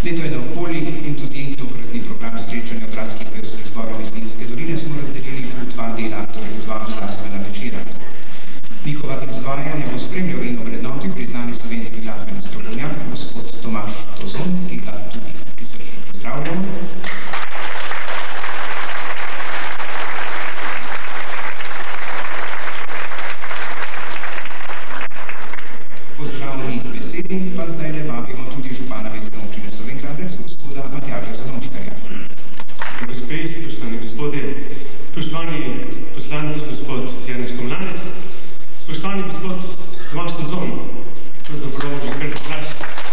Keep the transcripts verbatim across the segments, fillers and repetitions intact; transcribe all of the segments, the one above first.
Leto je naokoli in tudi tokratni program srečanja odraslih pevskih zborov iz Nizke doline smo razdelili v dva dela, torej v dva glasbena večera. Njihova izvajanja bo spremljal in obrednotil priznani slovenski glasbeni strokovnjak, gospod Tomaž Tozon, ki ga tudi prisrčno pozdravljamo. Pozdravni besedi pa zdaj le vabimo tudi župana Mestne občine Slovenj Gradec, gospoda Matjaža Zanoškarja. Gospe, spoštovani gospodje, spoštovani poslanec, gospod Janez Komlanec, spoštovani gospod Tomaž Tozon, pravzaprav že kar naš.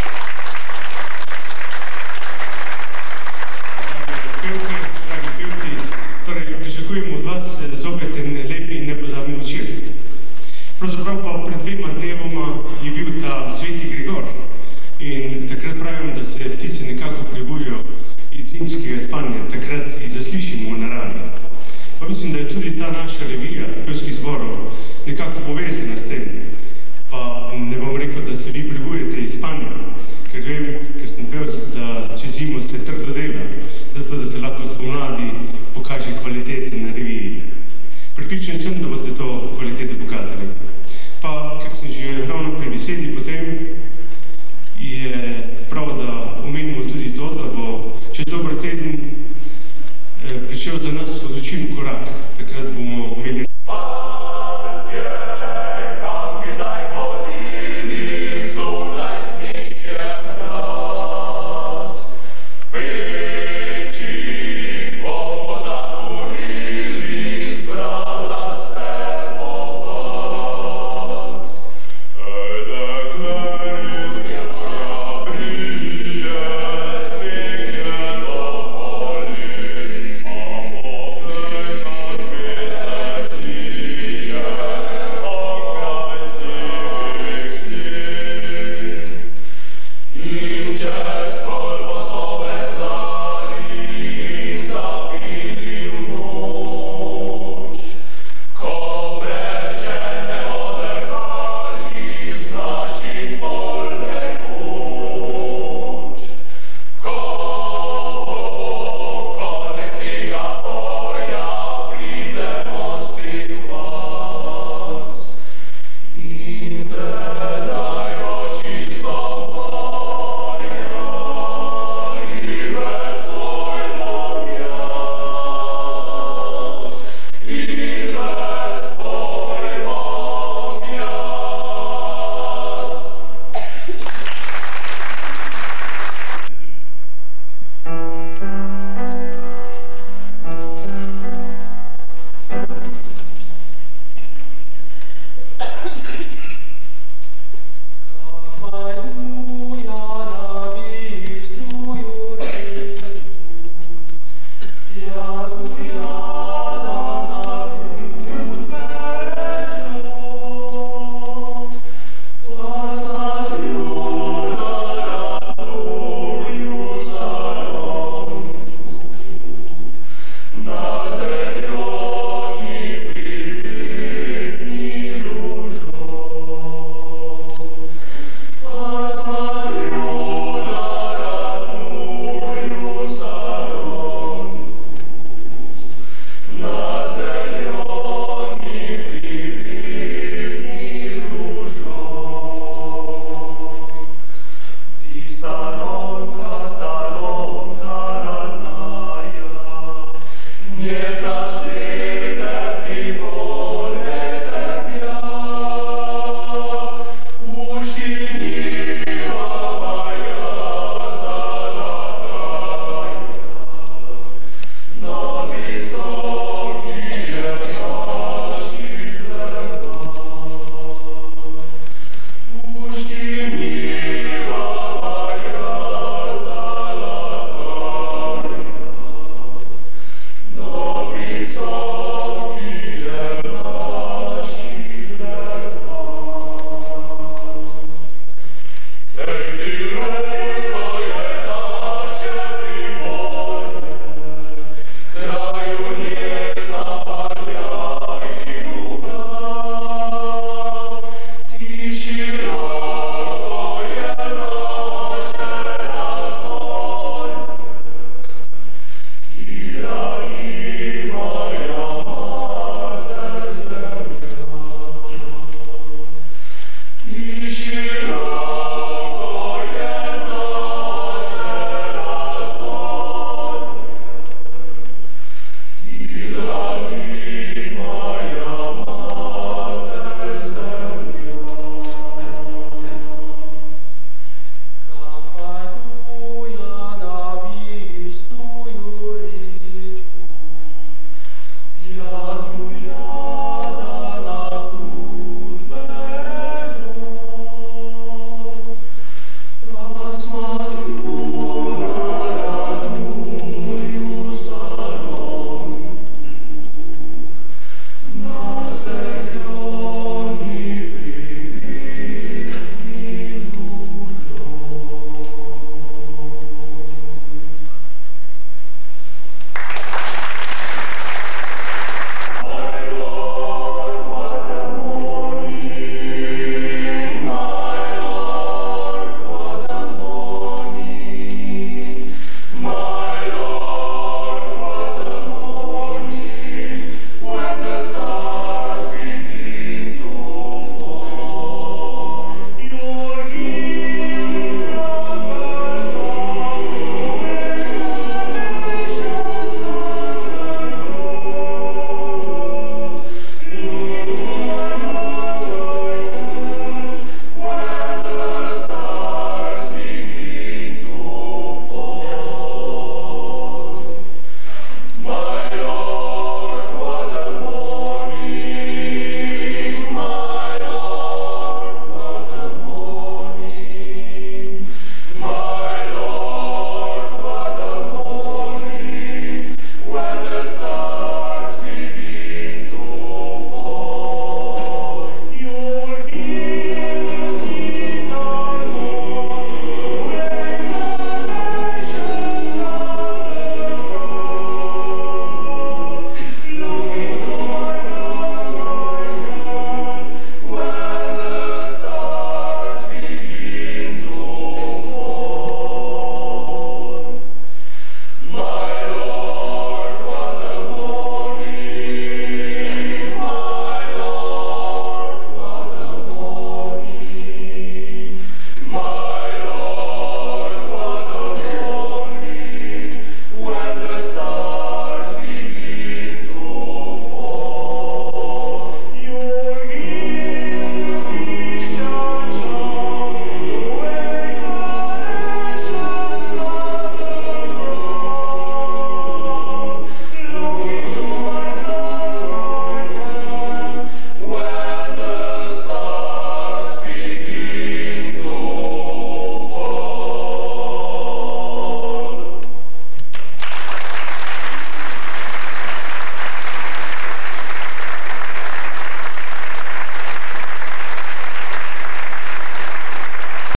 Pevke, dragi pevci, torej pričakujemo od vas zopet en lep in nepozabni večer. Pravzaprav pa pred dvema dnevoma je bil ta Sveti Gregor in takrat pravim, da se ptice nekako prebudijo iz zimskega spanja, takrat jih zaslišimo v naravi. Pa mislim, da je tudi ta naša revija pevskih zborov nekako povezana s tem. Pa ne bom rekel, da se vi prebujete iz spanja, ker vem, ker sem pevc, da čez zimo se trdo dela, zato da se lahko spomladi pokaže kvalitete na reviji. Pripričan sem, da boste to kvalitete pokazali. Pa, ker sem že ravno pri besedi, potem je prav, da omenimo tudi to, da bo čez dober teden eh, pričel za nas odločilen korak. Takrat bomo imeli